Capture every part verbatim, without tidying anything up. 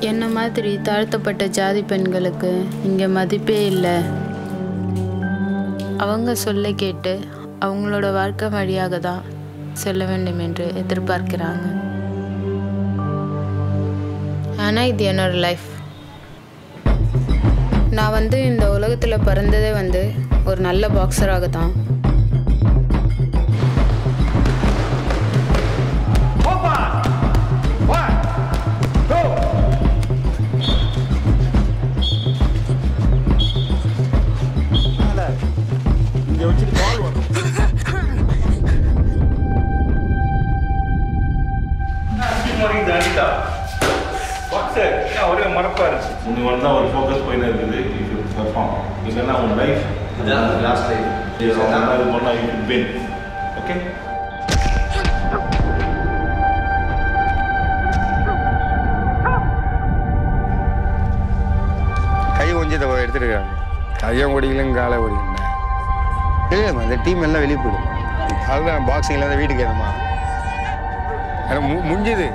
என்ன மாதிரி தாழ்த்தப்பட்ட ஜாதி பெண்களுக்கு இங்கே மதிப்பே இல்லை. அவங்க சொல்ல கேட்டு அவங்களோட வாழ்க்கை வழியாக தான் செல்ல வேண்டும் என்று எதிர்பார்க்கிறாங்க. ஆனால் இது என்னோட லைஃப். நான் வந்து இந்த உலகத்தில் பிறந்ததே வந்து ஒரு நல்ல பாக்ஸராக தான். ஒரே மறப்பாரு நீ வந்தா ஒரு ஃபோக்கஸ் போயினே இருக்குது. You should perform. இல்லைன்னா உன் லைஃப் லாஸ்ட் லைஃப் இது பண்ணா யூ ஷுட் வின். ஓகே கை கொஞ்சத்தை எடுத்துருக்காங்க. கையும் ஓடிக்கலும் காலை ஓடிக்கல இல்லைம்மா. இந்த டீம் எல்லாம் வெளியே போயிடும். அதுதான் பாக்ஸிங்கில் தான் வீட்டுக்கு ஏறமா எனக்கு மு முடிஞ்சுது.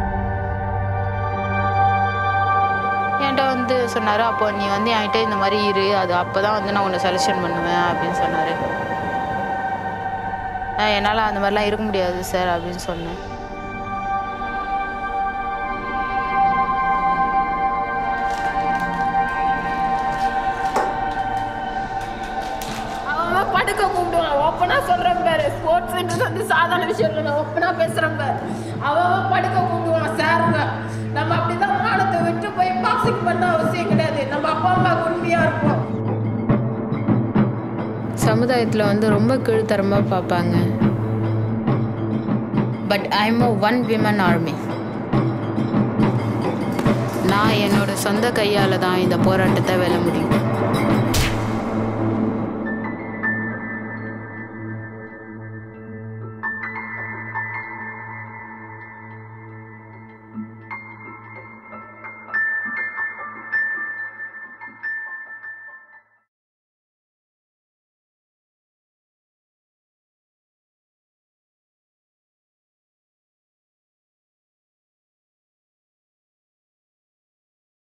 என்கிட்ட வந்து சொன்னார், அப்போ நீ வந்து என்கிட்ட இந்த மாதிரி இரு, அது அப்போ தான் வந்து நான் உன்னை செலெக்ஷன் பண்ணுவேன் அப்படின்னு சொன்னார். என்னால் அந்த மாதிரிலாம் இருக்க முடியாது சார் அப்படின்னு சொன்னேன். அவன் படுக்க கூப்பிடுவான். ஓப்பனா சொல்றேன் பாரு, ஸ்போர்ட்ஸ் வந்து சாதாரண விஷயம் இல்லை. நான் ஓப்பனா பேசுறேன் பாரு. அவன் படுக்க கூப்பிடுவான் சாருங்க. நம்ம அப்படிதான் மானத்தை விட்டு போய் பாக்ஸிங் பண்ண அவசியம் கிடையாது. நம்ம அப்பா அம்மா உண்மையா இருப்போம். சமுதாயத்தில் வந்து ரொம்ப கீழ்த்தரமாக பார்ப்பாங்க. But I am a one women army. நான் என்னோட சொந்த கையால் தான் இந்த போராட்டத்தை வெல்ல முடியும்.